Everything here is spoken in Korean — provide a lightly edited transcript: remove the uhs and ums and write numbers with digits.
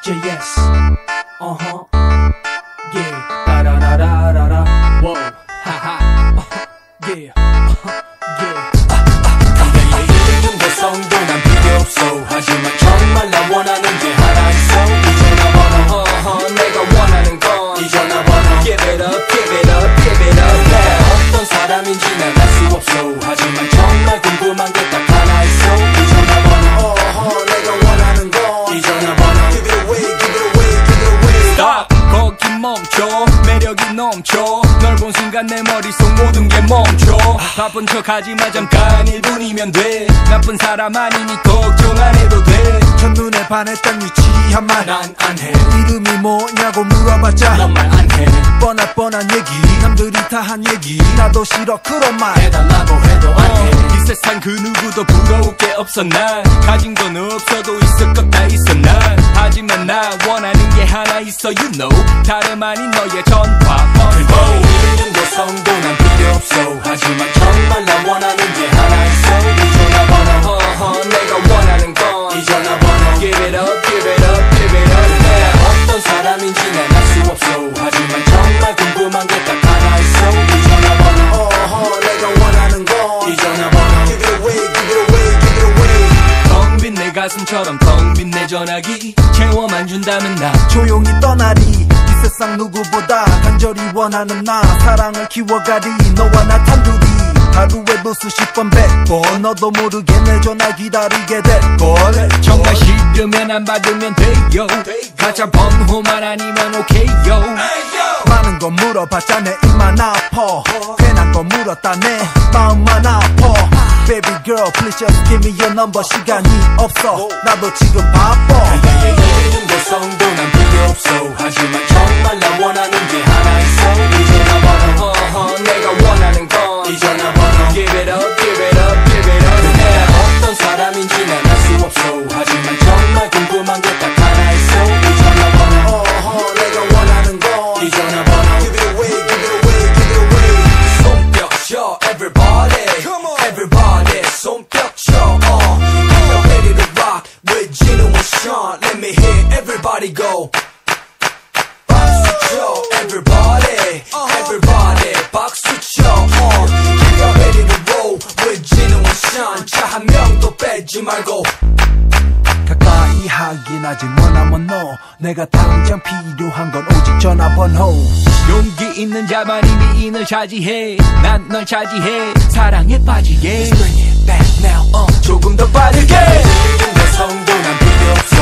JS yeah 라라라라라라 wow 하하 yeah 이런 개성도 난 필요 없어. 하지만 정말 나 원하는 게 하나 있어. 이 전화번호 내가 원하는 건 이 전화번호 Give it up, give it up, give it up now. 어떤 사람인지 난 알 수 없어. 하지만 정말 궁금한 게 딱 하나 있어. 이 전화번호 내가 원하는 건 이 전화번호 Give it away, give it away, give it away. Stop 거기 멈춰. 매력이 넘쳐. 널 본 순간 내 머릿속 모든 게 멈춰. 바쁜 척하지마 잠깐 1분이면 돼. 나쁜 사람 아니니 걱정 안 해도 돼. 첫눈에 반했던 유치한 말 난 안 해. 이름이 뭐냐고 물어봤자 넌 말 안 해. 뻔한 얘기 남들이 다 한 얘기 나도 싫어 그런 말 해달라고 해도 안 해. 이 세상 그 누구도 부러울 게 없어. 난 가진 건 없어도 있을 것 다 있어. 난 하지만 나 원하는 게 하나 있어. You know 다름 아닌 너의 전화 번호. 이런 개성도 난 필요 없어. 하지만 정말 나 원하는 게 하나 있어. 이 전화번호 내가 원하는 건 이 전화번호 Give it up, give it up, give it up now. 어떤 사람인지 난 알 수 없어. 하지만 정말 궁금한 게 딱 하나 있어. 이 전화번호 내가 원하는 건 이 전화번호 Give it away, give it away, give it away. 텅 빈 내 가슴처럼 텅 빈 내 전화기 채워만 준다면 나 조용히 떠나리 이 세상 누구보다 간절히 원하는 나 사랑을 키워가리 너와 나 단둘이 하루에도 수십 번 100번 너도 모르게 내 전화 기다리게 될걸 정말 싫으면 안 받으면 돼요. 가짜 번호만 아니면 오케이요. 많은 건 물어봤자 내 입만 아파 괜한 건 물었다 내 마음만 아파 Baby girl please just give me your number 시간이 없어 나도 지금 바빠 이런 개성도 난 필요 없어. 하지만 정말 나 원하는 게 하나 있어. 이 전화번호 내가 원하는 건 이 전화번호 Give it up, give it up, give it up now. 어떤 사람인지 난 알 수 없어. 하지만 정말 궁금한 게 딱 하나 있어. 이 전화번호 내가 원하는 건 이 전화번호 Give it away, give it away, give it away. 손뼉 쳐 everybody everybody 손뼉 쳐 Are you ready to rock with Gino and Sean? Let me hear everybody go. 박수 쳐 everybody everybody 박수 쳐 Are you ready to roll with Gino and Sean? 자 한 명도 빼지 말고. 가까이 하긴 하지 뭐나면 너 내가 당장 필요한 건 오직 전화번호 용기 있는 자만이 미인을 차지해. 난 널 차지해. 사랑에 빠지게 Bring it back now. 조금 더 빠르게. 이런 개성도 난 필요 없어.